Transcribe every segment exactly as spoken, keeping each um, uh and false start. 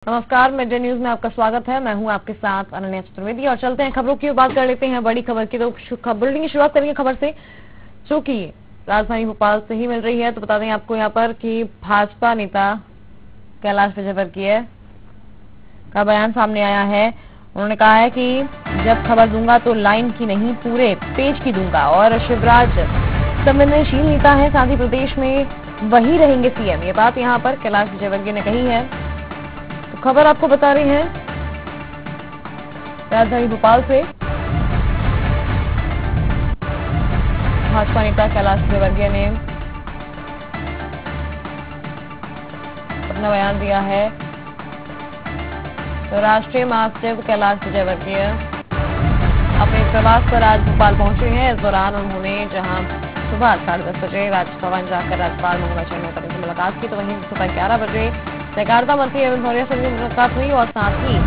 नमस्कार, mid news में आपका स्वागत है। मैं हूं आपके साथ अनन्या चतुर्वेदी और चलते हैं खबरों की बात कर लेते हैं बड़ी खबर की। तो बुलेटिन की शुरुआत करेंगे खबर से जो कि राजधानी भोपाल से ही मिल रही है। तो बता दें आपको यहां पर कि भाजपा नेता कैलाश विजयवर्गीय का बयान सामने आया है। उन्होंने कहा है कि जब खबर दूंगा तो लाइन की नहीं पूरे पेज की दूंगा और शिवराज संवेदनशील नेता है, साथ ही प्रदेश में वही रहेंगे सीएम। ये बात यहां पर कैलाश विजयवर्गीय ने कही है। तो खबर आपको बता रही है राजधानी भोपाल से। भाजपा नेता कैलाश विजयवर्गीय ने अपना बयान दिया है। तो राष्ट्रीय महासचिव कैलाश विजयवर्गीय अपने प्रवास पर आज भोपाल पहुंचे हैं। इस दौरान उन्होंने जहां सुबह साढ़े दस बजे राजभवन जाकर राज्यपाल ममता बनर्जी से मुलाकात की, तो वहीं सुबह ग्यारह बजे सहकारिता मंत्री अरविंद भौरिया से भी मुलाकात हुई और साथ ही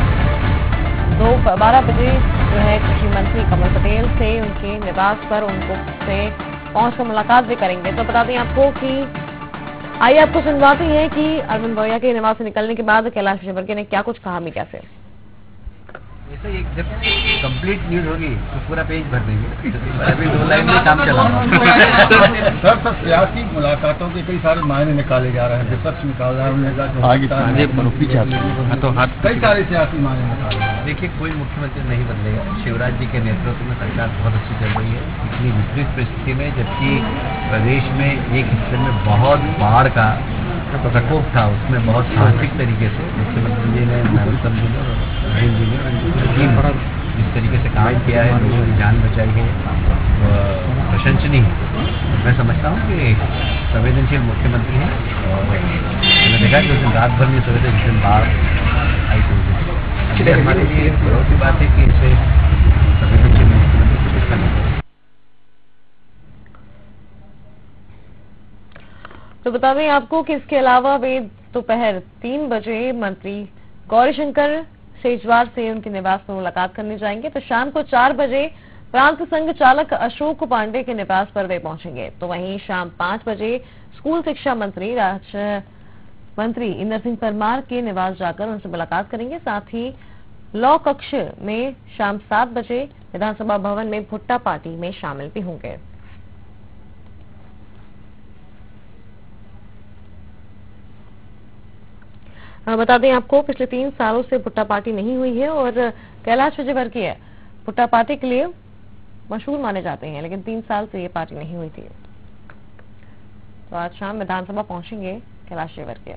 दो बारह बजे जो है कृषि मंत्री कमल पटेल से उनके निवास पर उनको से पहुंचकर मुलाकात भी करेंगे। तो बता दें आपको कि आइए आपको सुनवाते हैं कि अरविंद भौरिया के निवास से निकलने के बाद कैलाश विजयवर्गीय ने क्या कुछ कहा मीडिया से। ऐसे एक जब कंप्लीट न्यूज होगी तो पूरा पेज भर देंगे। अभी दो लाइन में काम चला सर सर सियासी मुलाकातों के कई सारे मायने निकाले जा रहे हैं, विपक्ष निकाल रहा है, आगे तो हाथ कई सारे सियासी मायने निकाले। देखिए, कोई मुख्यमंत्री नहीं बदलेगा। शिवराज जी के नेतृत्व में सरकार बहुत अच्छी चल रही है। इतनी विपरीत परिस्थिति में, जबकि प्रदेश में एक हिस्से में बहुत बाढ़ का प्रकोप था, उसमें बहुत साहसिक तरीके से मुख्यमंत्री जी ने, नरोत्तम जी ने, नरेंद्र जी ने जिस तरीके से काम किया है, लोगों की जान बचाई है, प्रशंसनीय है। मैं समझता हूँ कि संवेदनशील मुख्यमंत्री हैं और मैंने देखा कि उस दिन रात भर नहीं सोए थे जिस दिन बाढ़ आई थी। हमारे लिए बहुत ही बात है कि इसे संवेदनशील मुख्यमंत्री कुछ करना चाहिए। तो बता दें आपको कि इसके अलावा वे दोपहर तीन बजे मंत्री गौरीशंकर शेजवार से उनके निवास पर मुलाकात करने जाएंगे। तो शाम को चार बजे प्रांत संघ चालक अशोक पांडे के निवास पर वे पहुंचेंगे। तो वहीं शाम पांच बजे स्कूल शिक्षा मंत्री राज्य मंत्री इंदर सिंह परमार के निवास जाकर उनसे मुलाकात करेंगे। साथ ही लॉ कक्ष में शाम सात बजे विधानसभा भवन में भुट्टा पार्टी में शामिल भी होंगे। बता दें आपको पिछले तीन सालों से भुट्टा पार्टी नहीं हुई है और कैलाश विजयवर्गीय भुट्टा पार्टी के लिए मशहूर माने जाते हैं, लेकिन तीन साल से ये पार्टी नहीं हुई थी। तो आज शाम विधानसभा पहुंचेंगे कैलाश विजयवर्गीय।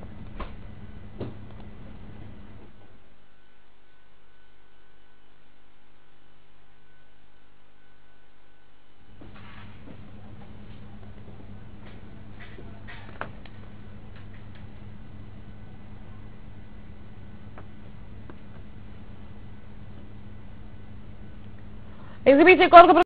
इसी बीच एक और खबर